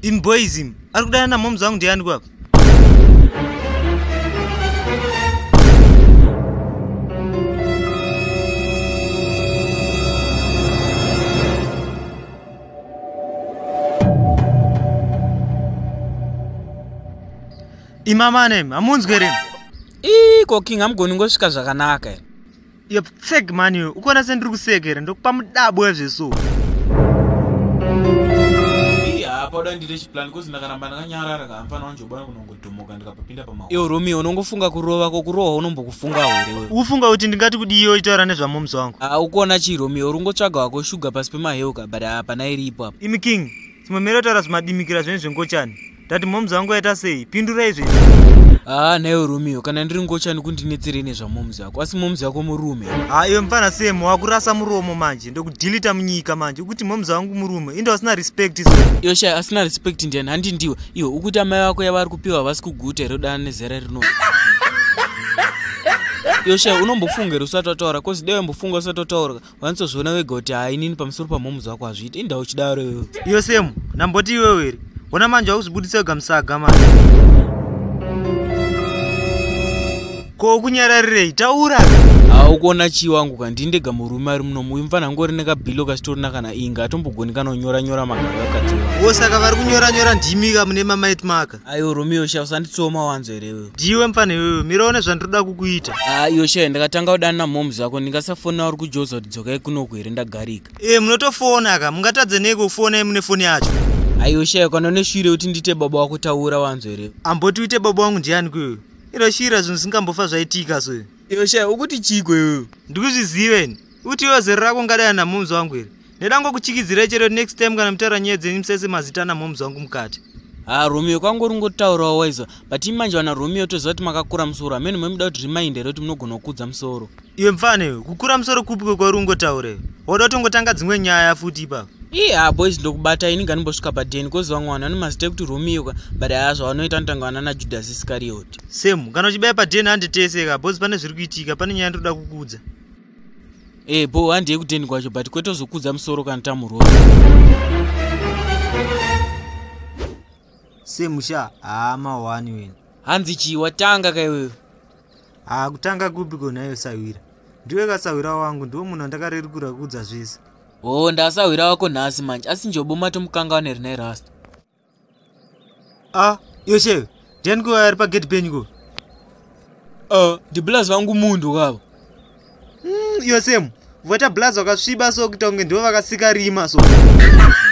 boys ari kudana na moms wangu ndiani kwapa? Imamane amunzwere. Ko king amgoni ngosvika zvakanaka. Yep, fake man you. Ukona sendiri kusekera ndokupa mudabo ezveso. Poda ndire chiplan kozi ndakaramba ndakanyarara kampana wanjobana kunongodomoka ndikapinda pamaoko. Yo Romeo unongofunga kurova kokuroha unombokufunga wewe. Ufunga kuti ndingati kudiyo itaura nezvamoms wangu. Ukona chi Romeo urungotsvaga wako sugar pasi pemaheoka but hapana iripo apa. Imi king, timomera taura zvimadimikira zvenyu zvengochani. Tati moms wangu aita sei? Pindura izvi. Nayo Romeo kana ndiri ngochani kundinetsere nezvamoms yako. Asi moms yako murume. Iwe mfana semo wakurasa muromo manje ndokudeleta munyika manje ukuthi moms wangu murume. Indo asina respect so. Yosha asina respect ndiani handi ndiwe. Iyo ukuthi amai wako yavari kupiwa vasi kuguta rodana nezera rino. Yosha unombofunga usati wataura kozi dewe mbofunga usati wataura. Wanitsozviona wega kuti inini pamusoro pamoms wako azviita. Inda uchidaro wewe. Iyo semo namboti iwewe ere. Ona manje wakuzvibudisa wega musaga manje. Ko kunyararirei taura. Ukona chi wangu kandindega murume ari munomu imfana ngori nekabhilo kasitorina kana inga atombogoni kana unyora magaro yakatiwa. Saka vari kunyora ndimika mune mamight maka. Ayo Romeo sha usanditsoma wanzo ere wewe. Ndiwe mfana wewe miraone zvandoda kukuita. Iyo sha ndakatanga kudana na moms yako ndingasafona uri kujoza kuti dzokai kunoku ere ndagarika. Munotofona ka mungatadze neko kufona mune foni yacho. Ayo sha kana neshwire kuti ndite baba wako taura wanzo ere. Amboti uite baba wangu ndiani kwewe? Iro shira zvinhu zvingambofa zvaitika so. Yosha ukuti chiko wewe. Ndikuzviziveni. Uti iwe zero rako ngadai na moms wangu ere. Ndango kuchikidzira chero next time kana mutaura nyaya dzenyu musese mazita na moms wangu mukati. Romeo kwangu rungotaurawo waiza. But imanje wana Romeo toziva kuti makakura musoro. Amene mwemuda kuti reminder kuti munogona kukudza musoro. Iwe mfane kukura musoro kupi kwa rungotaure. Woda kutongotanga dzimwe nyaya futi ipapo. Boys ndokubata ini nganimbosvika padeni kozi vamwe vanhu vane mazita ekuti Romeo but zvavanoita ndotanga na Judas Iscariot. Same kana uchibaya padeni handiteseka boss pane zviri kuitika pane nyaya ndoda kukudza. Bo handiye kudeni kwacho but kwete zokudza musoro kana tamurova. Same sha mawani wena. Hanzi chi watanga kai wewe. Kutanga kupi kona iyo sawira. Ndiwe kasawira wangu ndiwo munhu ndakarerukira kudza zvese. Ndasawira wako nhasi manje asi njobo mato mukanga wane rine rasta. Yoshe ndiani kuva ari pagate penyu ko? Ndiblazi vangu mundu kavo. Yosemu voita blazi wakasviba so kuita kunge ndivo vakasika rima so.